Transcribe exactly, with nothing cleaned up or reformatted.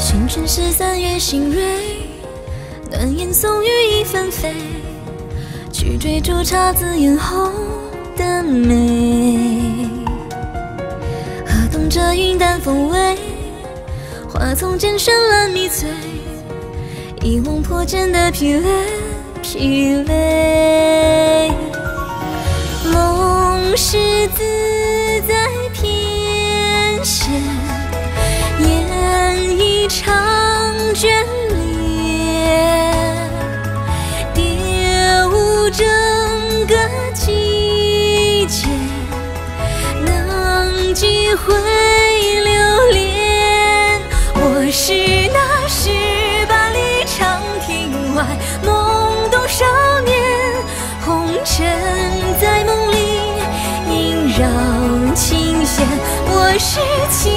青春是三月新蕊，暖言送雨已纷飞，去追逐姹紫嫣红的美。何懂这云淡风微，花丛间绚烂迷醉，一忘破茧的疲累，疲累。梦是自在天仙，演一场眷恋，蝶舞整个季节，能几回留恋。我是那十八里长亭外懵懂少年，红尘在梦里萦绕琴弦。我是情